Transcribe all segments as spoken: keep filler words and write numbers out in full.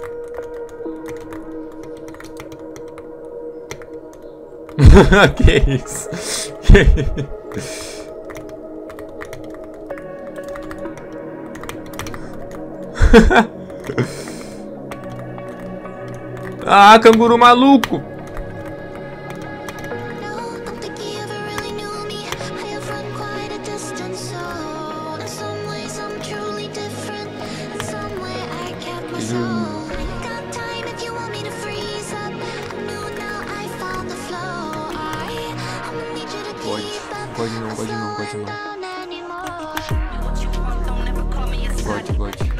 Que isso? Que isso? Ah, canguru maluco! Pode, pode não, pode não, pode não. Pode, pode.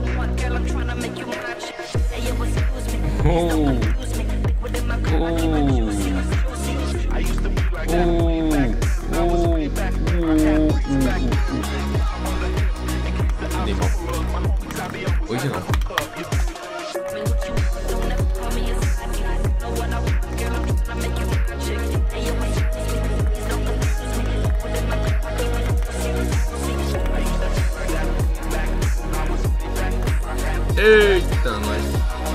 Oh. Oh. Oh. Oh. Nem mal. Hoje não. Eita, nós.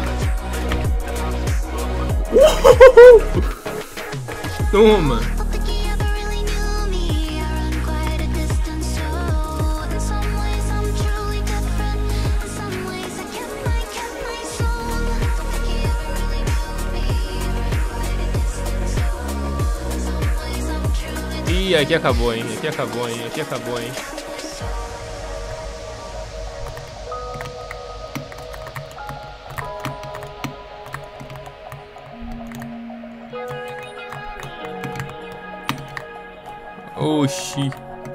Toma. Ih, aqui acabou, hein? Aqui acabou, hein? Aqui acabou, hein? Oxi.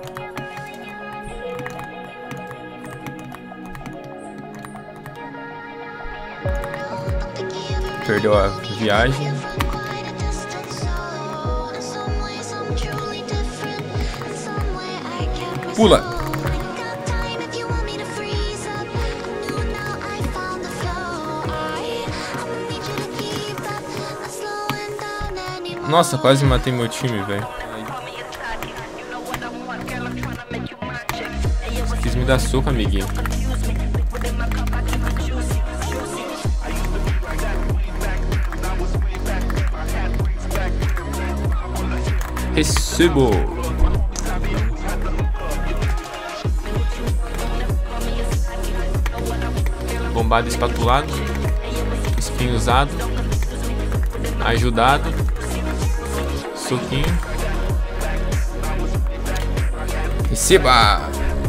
Perdeu a viagem. Pula. Nossa, quase matei meu time, velho. Quis me dar soco, amiguinho. Recebo. Bombado espatulado. Espinho usado. Ajudado. Soquinho. Receba.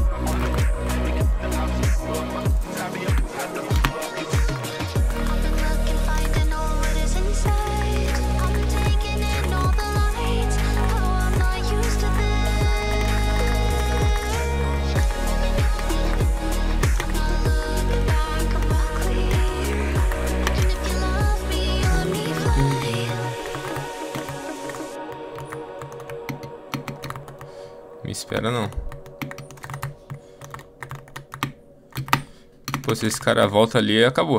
Me espera não. Pô, se esse cara volta ali, acabou.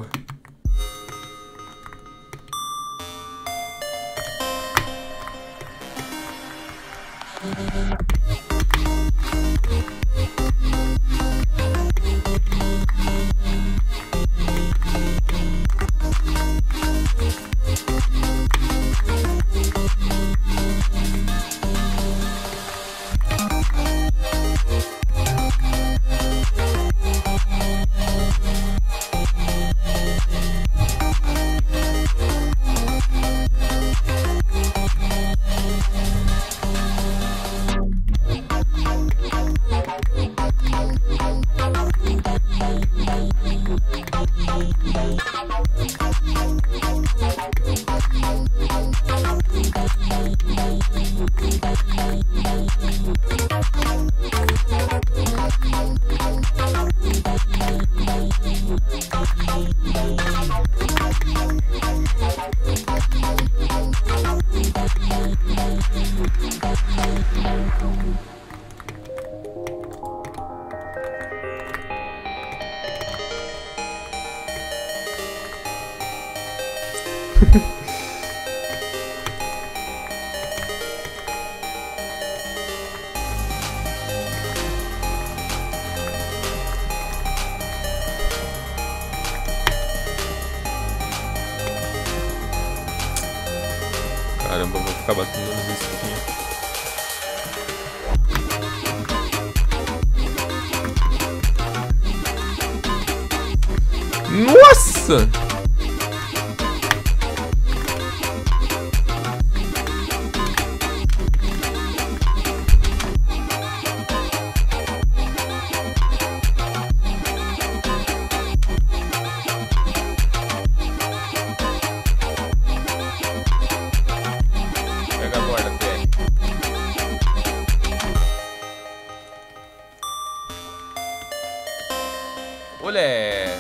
Caramba, eu vou ficar batendo nos espinhos. Nossa! Pega a borda, P. Olé!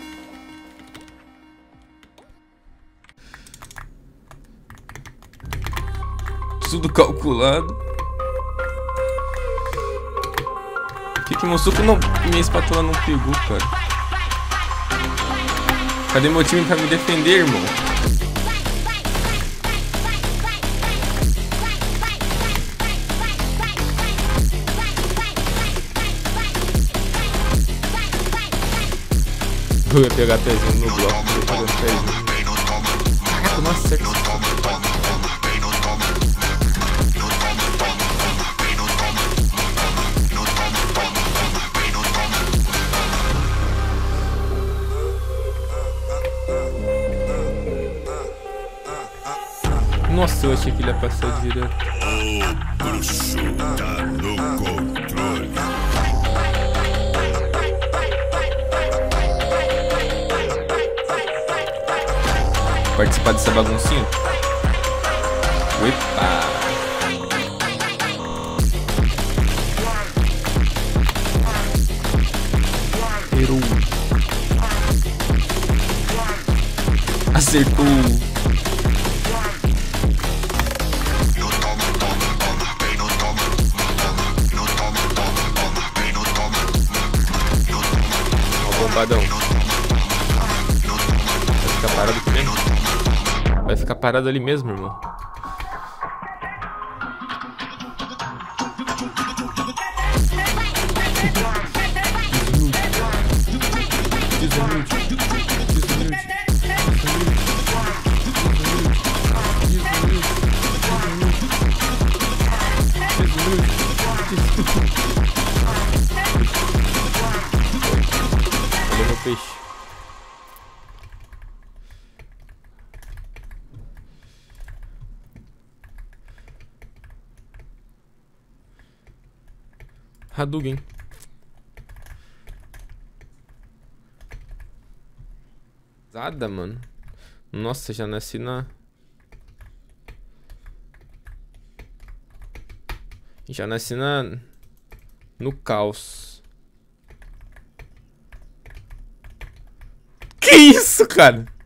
Tudo calculado. Por que que meu suco não... minha espátula não pegou, cara? Cadê meu time pra me defender, irmão? Eu ia pegar pezinho no bloco, eu ia pegar pezinho. Caraca, nossa, certo. Nossa, eu achei que ele ia passar direto. O bruxo tá no controle. Participar dessa baguncinha? Epa! Errou. Acertou. Bombadão. Vai ficar parado aqui mesmo? Vai ficar parado ali mesmo, irmão. Desumilde. Desumilde. Cadê meu peixe? Hadouken. Zada, mano. Nossa, já nasci na... Já nasci na... no caos. Que isso, cara?